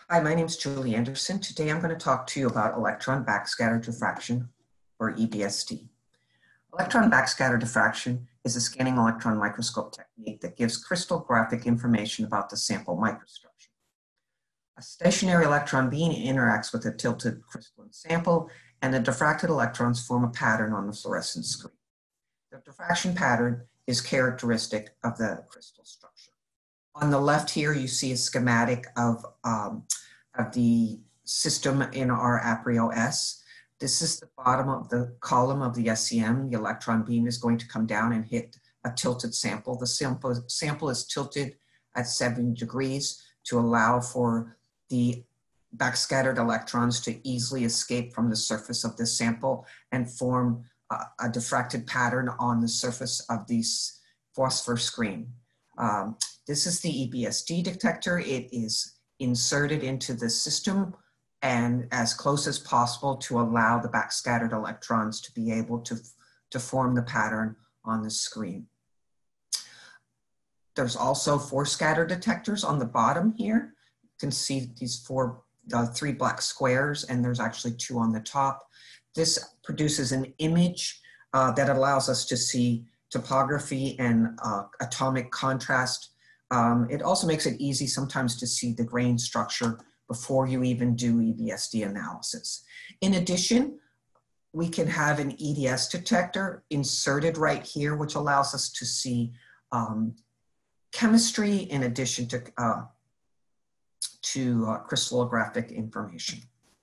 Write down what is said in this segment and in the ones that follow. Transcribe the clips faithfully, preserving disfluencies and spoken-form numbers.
Hi, my name is Julie Anderson. Today I'm going to talk to you about electron backscatter diffraction, or E B S D. Electron backscatter diffraction is a scanning electron microscope technique that gives crystallographic information about the sample microstructure. A stationary electron beam interacts with a tilted crystalline sample, and the diffracted electrons form a pattern on the fluorescent screen. The diffraction pattern is characteristic of the crystal structure. On the left here, you see a schematic of, um, of the system in our APRIO-S. This is the bottom of the column of the S E M. The electron beam is going to come down and hit a tilted sample. The sample, sample is tilted at seventy degrees to allow for the backscattered electrons to easily escape from the surface of the sample and form a, a diffracted pattern on the surface of the phosphor screen. Um, This is the E B S D detector. It is inserted into the system and as close as possible to allow the backscattered electrons to be able to, to form the pattern on the screen. There's also four scatter detectors on the bottom here. You can see these four, uh, three black squares, and there's actually two on the top. This produces an image uh, that allows us to see topography and uh, atomic contrast. Um, it also makes it easy sometimes to see the grain structure before you even do E B S D analysis. In addition, we can have an E D S detector inserted right here, which allows us to see um, chemistry in addition to, uh, to uh, crystallographic information.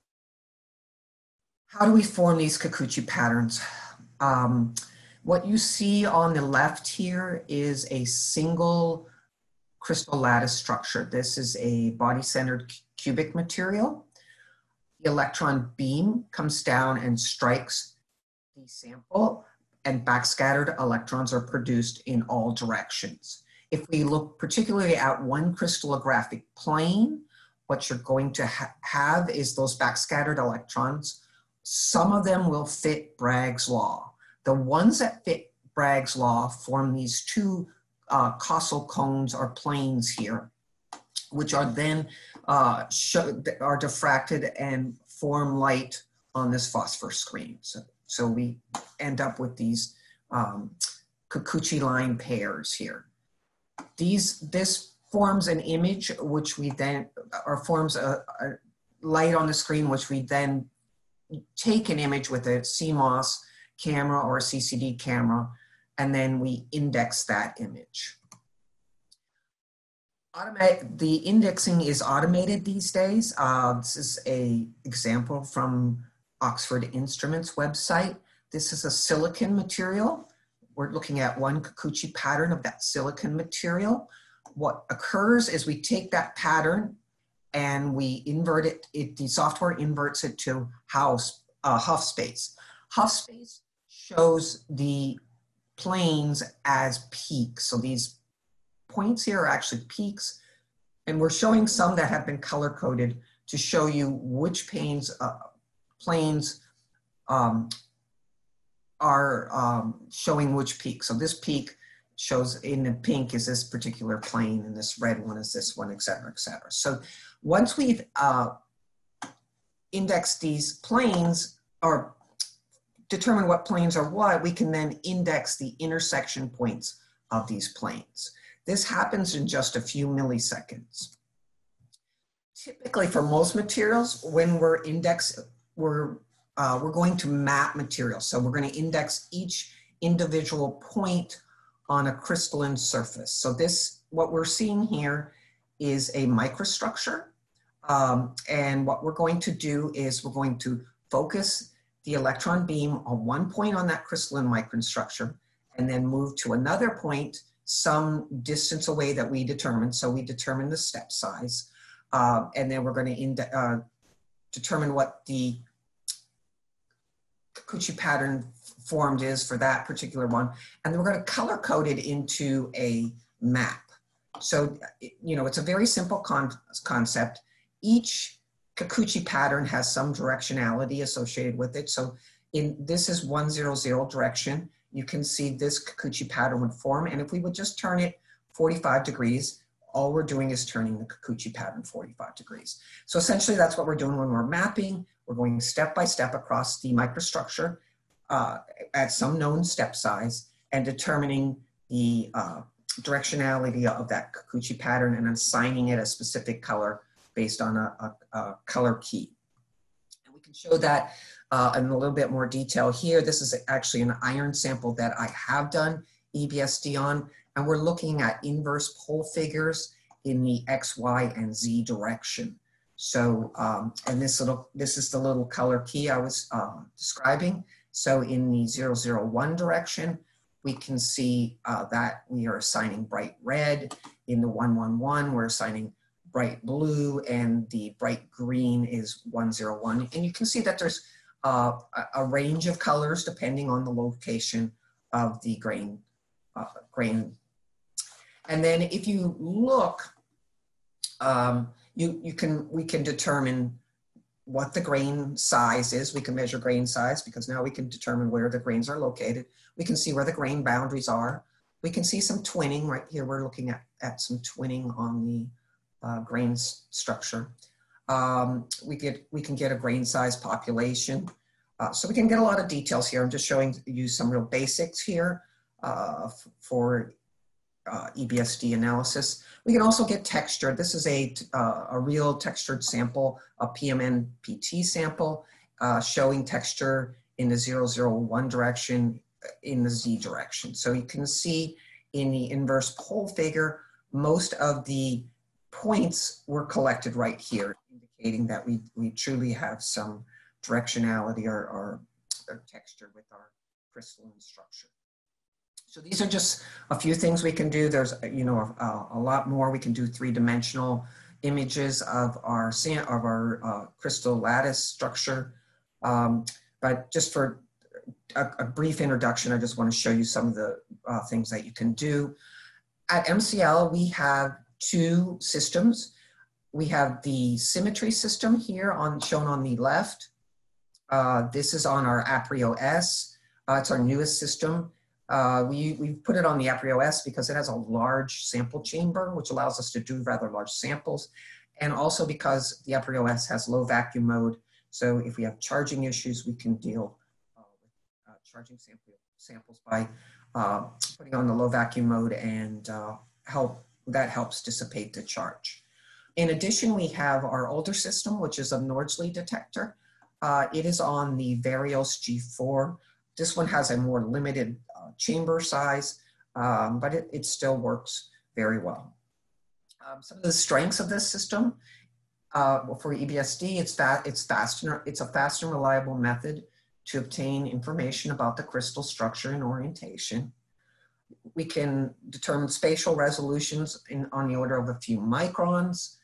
How do we form these Kikuchi patterns? Um, what you see on the left here is a single crystal lattice structure. This is a body-centered cubic material. The electron beam comes down and strikes the sample, and backscattered electrons are produced in all directions. If we look particularly at one crystallographic plane, what you're going to ha have is those backscattered electrons. Some of them will fit Bragg's law. The ones that fit Bragg's law form these two Uh, causal cones or planes here, which are then uh, show, are diffracted and form light on this phosphor screen. So, so we end up with these um, Kikuchi line pairs here. These, this forms an image which we then, or forms a, a light on the screen, which we then take an image with a C MOS camera or a C C D camera, and then we index that image. Automate, the indexing is automated these days. Uh, this is an example from Oxford Instruments website. This is a silicon material. We're looking at one Kikuchi pattern of that silicon material. What occurs is we take that pattern and we invert it, it the software inverts it to house, uh, Huff space. Huff space shows the planes as peaks. So these points here are actually peaks, and we're showing some that have been color-coded to show you which planes, uh, planes um, are um, showing which peak. So this peak shows in the pink is this particular plane, and this red one is this one, et cetera, et cetera. So once we've uh, indexed these planes, or determine what planes are what, we can then index the intersection points of these planes. This happens in just a few milliseconds. Typically for most materials, when we're index, we're, uh, we're going to map materials. So we're going to index each individual point on a crystalline surface. So this, what we're seeing here is a microstructure. Um, and what we're going to do is we're going to focus the electron beam on one point on that crystalline microstructure and then move to another point some distance away that we determine. So we determine the step size, uh, and then we're going to uh, determine what the Kikuchi pattern formed is for that particular one, and then we're going to color code it into a map. So, you know, it's a very simple con concept. Each Kikuchi pattern has some directionality associated with it. So in this is one zero zero direction. You can see this Kikuchi pattern would form, and if we would just turn it forty-five degrees, all we're doing is turning the Kikuchi pattern forty-five degrees. So essentially that's what we're doing when we're mapping. We're going step by step across the microstructure uh, at some known step size and determining the uh, directionality of that Kikuchi pattern and assigning it a specific color based on a, a, a color key. And we can show that uh, in a little bit more detail here. This is actually an iron sample that I have done E B S D on, and we're looking at inverse pole figures in the X, Y, and Z direction. So, um, and this little, this is the little color key I was uh, describing. So in the zero zero one direction, we can see uh, that we are assigning bright red. In the one one one, we're assigning bright blue, and the bright green is one zero one. And you can see that there's uh, a range of colors depending on the location of the grain. Uh, grain. And then if you look, um, you, you can, we can determine what the grain size is. We can measure grain size because now we can determine where the grains are located. We can see where the grain boundaries are. We can see some twinning right here. We're looking at, at some twinning on the uh, grain structure. Um, we, get, we can get a grain size population. Uh, so we can get a lot of details here. I'm just showing you some real basics here uh, for uh, E B S D analysis. We can also get texture. This is a, uh, a real textured sample, a P M N P T sample, uh, showing texture in the zero zero one direction, in the Z direction. So you can see in the inverse pole figure, most of the points were collected right here, indicating that we, we truly have some directionality or, or, or texture with our crystalline structure. So these are just a few things we can do. There's, you know, a, a lot more. We can do three-dimensional images of our of our uh, crystal lattice structure. Um, but just for a, a brief introduction, I just want to show you some of the uh, things that you can do. At M C L, we have two systems. We have the symmetry system here on shown on the left. Uh, this is on our Aprio S. Uh, it's our newest system. Uh, we, we put it on the Aprio S because it has a large sample chamber, which allows us to do rather large samples. And also because the Aprio S has low vacuum mode. So if we have charging issues, we can deal uh, with uh, charging sample, samples by uh, putting on the low vacuum mode, and uh, help, that helps dissipate the charge. In addition, we have our older system, which is a Nordsley detector. Uh, it is on the Varios G four. This one has a more limited uh, chamber size, um, but it, it still works very well. Um, some of the strengths of this system uh, for E B S D, it's, that, it's, fast and, it's a fast and reliable method to obtain information about the crystal structure and orientation. We can determine spatial resolutions in, on the order of a few microns.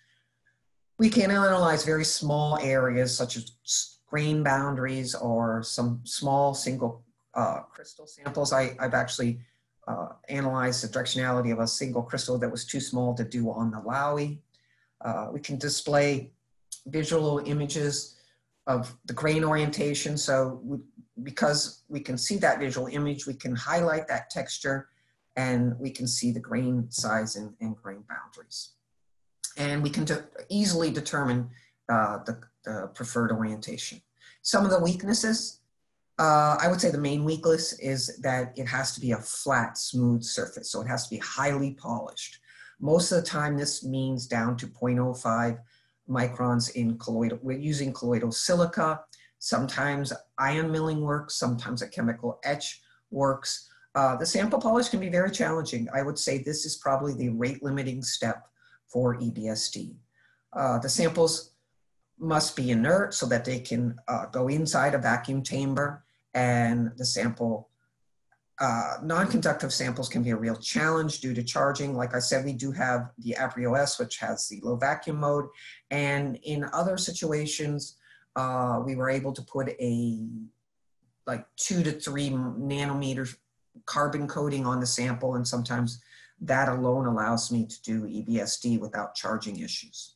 We can analyze very small areas such as grain boundaries or some small single uh, crystal samples. I, I've actually uh, analyzed the directionality of a single crystal that was too small to do on the Lowy. Uh, we can display visual images of the grain orientation. So we, because we can see that visual image, we can highlight that texture, and we can see the grain size and, and grain boundaries. And we can de easily determine uh, the, the preferred orientation. Some of the weaknesses, uh, I would say the main weakness is that it has to be a flat, smooth surface. So it has to be highly polished. Most of the time, this means down to zero point zero five microns in colloidal. We're using colloidal silica. Sometimes ion milling works. Sometimes a chemical etch works. Uh, the sample polish can be very challenging. I would say this is probably the rate limiting step for E B S D. Uh, the samples must be inert so that they can uh, go inside a vacuum chamber, and the sample, uh, non-conductive samples can be a real challenge due to charging. Like I said, we do have the Aprio S, which has the low vacuum mode, and in other situations, uh, we were able to put a like two to three nanometers carbon coating on the sample, and sometimes that alone allows me to do E B S D without charging issues.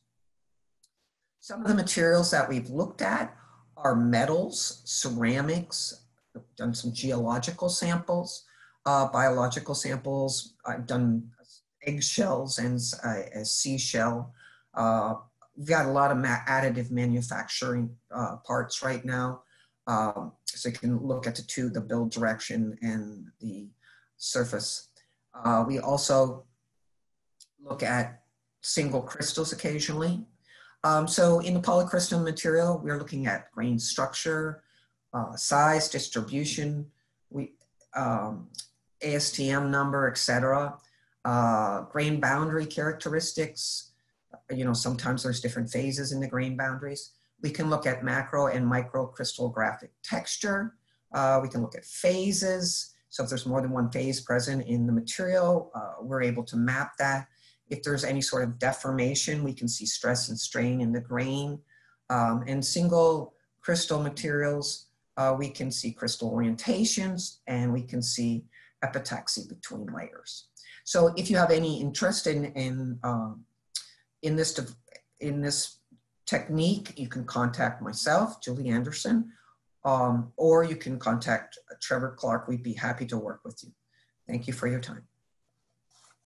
Some of the materials that we've looked at are metals, ceramics. I've done some geological samples, uh, biological samples. I've done eggshells and uh, a seashell. Uh, we've got a lot of ma additive manufacturing uh, parts right now. Um, so you can look at the two, the build direction and the surface. Uh, we also look at single crystals occasionally. Um, so in the polycrystalline material, we're looking at grain structure, uh, size, distribution, we, um, A S T M number, et cetera. Uh, grain boundary characteristics. You know, sometimes there's different phases in the grain boundaries. We can look at macro and micro crystallographic texture. Uh, we can look at phases. So if there's more than one phase present in the material, uh, we're able to map that. If there's any sort of deformation, we can see stress and strain in the grain. Um, and single crystal materials, uh, we can see crystal orientations, and we can see epitaxy between layers. So if you have any interest in, in, um, in, this, in this technique, you can contact myself, Julie Anderson, um, or you can contact Trevor Clark. We'd be happy to work with you. Thank you for your time.